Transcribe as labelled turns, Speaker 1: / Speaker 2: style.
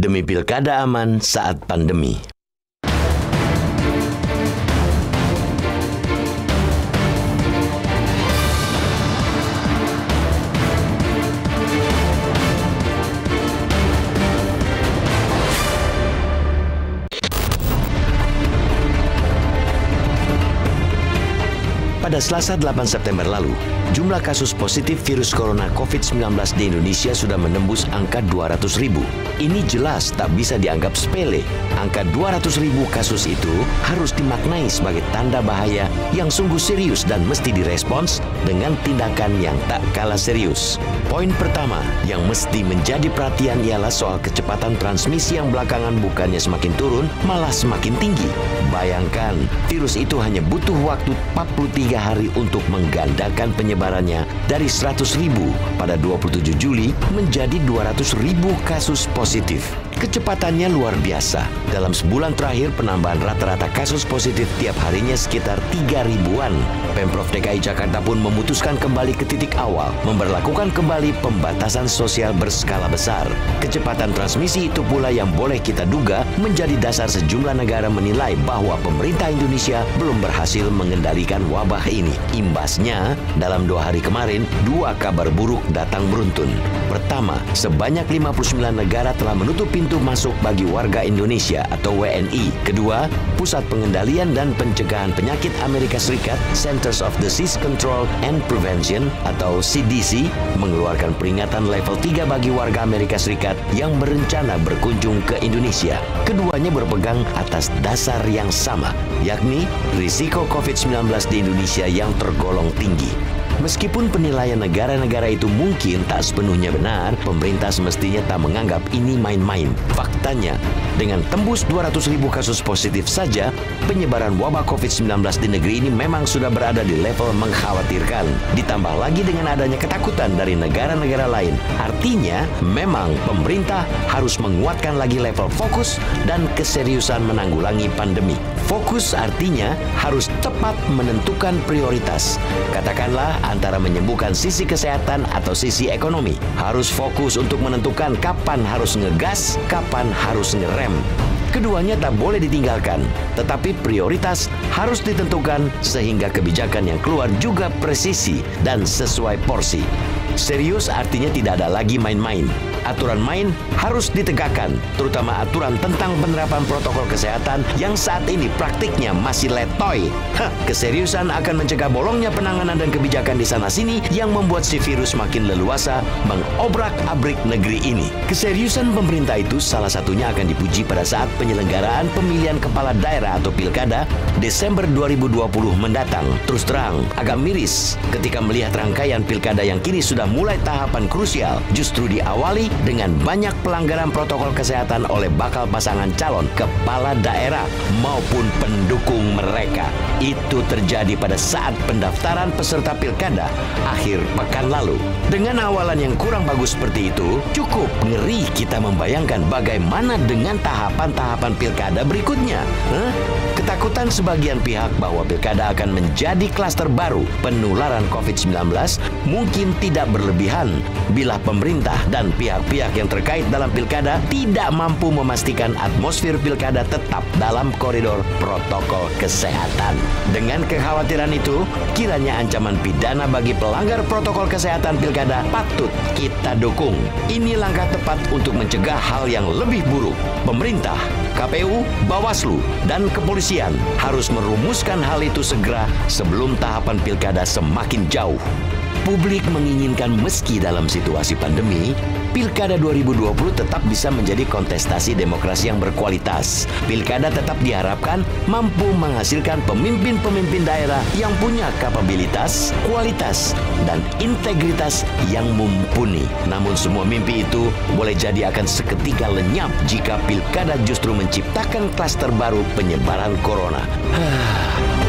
Speaker 1: demi pilkada aman saat pandemi. Pada Selasa 8 September lalu, jumlah kasus positif virus corona COVID-19 di Indonesia sudah menembus angka 200.000. Ini jelas tak bisa dianggap sepele. Angka 200.000 kasus itu harus dimaknai sebagai tanda bahaya yang sungguh serius dan mesti direspons dengan tindakan yang tak kalah serius. Poin pertama yang mesti menjadi perhatian ialah soal kecepatan transmisi yang belakangan bukannya semakin turun, malah semakin tinggi. Bayangkan, virus itu hanya butuh waktu 43 hari untuk menggandakan penyebarannya dari 100.000 pada 27 Juli menjadi 200.000 kasus positif. Kecepatannya luar biasa. Dalam sebulan terakhir, penambahan rata-rata kasus positif tiap harinya sekitar 3.000-an. Pemprov DKI Jakarta pun memutuskan kembali ke titik awal, memberlakukan kembali pembatasan sosial berskala besar. Kecepatan transmisi itu pula yang boleh kita duga menjadi dasar sejumlah negara menilai bahwa pemerintah Indonesia belum berhasil mengendalikan wabah ini. Imbasnya, dalam 2 hari kemarin, 2 kabar buruk datang beruntun. Pertama, sebanyak 59 negara telah menutup pintu masuk bagi warga Indonesia atau WNI. Kedua, Pusat Pengendalian dan Pencegahan Penyakit Amerika Serikat, Centers of Disease Control and Prevention atau CDC, mengeluarkan peringatan level 3 bagi warga Amerika Serikat yang berencana berkunjung ke Indonesia. Keduanya berpegang atas dasar yang sama, yakni risiko COVID-19 di Indonesia yang tergolong tinggi. Meskipun penilaian negara-negara itu mungkin tak sepenuhnya benar, pemerintah semestinya tak menganggap ini main-main. Faktanya, dengan tembus 200.000 kasus positif saja, penyebaran wabah COVID-19 di negeri ini memang sudah berada di level mengkhawatirkan. Ditambah lagi dengan adanya ketakutan dari negara-negara lain. Artinya, memang pemerintah harus menguatkan lagi level fokus dan keseriusan menanggulangi pandemi. Fokus artinya harus tepat menentukan prioritas. Katakanlah antara menyembuhkan sisi kesehatan atau sisi ekonomi. Harus fokus untuk menentukan kapan harus ngegas, kapan harus ngerem. Keduanya tak boleh ditinggalkan, tetapi prioritas harus ditentukan sehingga kebijakan yang keluar juga presisi dan sesuai porsi. Serius artinya tidak ada lagi main-main. Aturan main harus ditegakkan, terutama aturan tentang penerapan protokol kesehatan yang saat ini praktiknya masih letoy. Keseriusan akan mencegah bolongnya penanganan dan kebijakan di sana-sini yang membuat si virus makin leluasa mengobrak-abrik negeri ini. Keseriusan pemerintah itu salah satunya akan dipuji pada saat penyelenggaraan pemilihan kepala daerah atau pilkada Desember 2020 mendatang. Terus terang, agak miris ketika melihat rangkaian pilkada yang kini sudah mulai tahapan krusial justru diawali dengan banyak pelanggaran protokol kesehatan oleh bakal pasangan calon kepala daerah maupun pendukung mereka. Itu terjadi pada saat pendaftaran peserta pilkada akhir pekan lalu. Dengan awalan yang kurang bagus seperti itu, cukup ngeri kita membayangkan bagaimana dengan tahapan-tahapan pilkada berikutnya. Ketakutan sebagian pihak bahwa pilkada akan menjadi klaster baru penularan COVID-19 mungkin tidak berlebihan bila pemerintah dan pihak-pihak yang terkait dalam pilkada tidak mampu memastikan atmosfer pilkada tetap dalam koridor protokol kesehatan. Dengan kekhawatiran itu, kiranya ancaman pidana bagi pelanggar protokol kesehatan pilkada patut kita dukung. Ini langkah tepat untuk mencegah hal yang lebih buruk. Pemerintah, KPU, Bawaslu, dan kepolisian harus merumuskan hal itu segera sebelum tahapan pilkada semakin jauh. Publik menginginkan meski dalam situasi pandemi, Pilkada 2020 tetap bisa menjadi kontestasi demokrasi yang berkualitas. Pilkada tetap diharapkan mampu menghasilkan pemimpin-pemimpin daerah yang punya kapabilitas, kualitas, dan integritas yang mumpuni. Namun semua mimpi itu boleh jadi akan seketika lenyap jika pilkada justru menciptakan klaster baru penyebaran corona.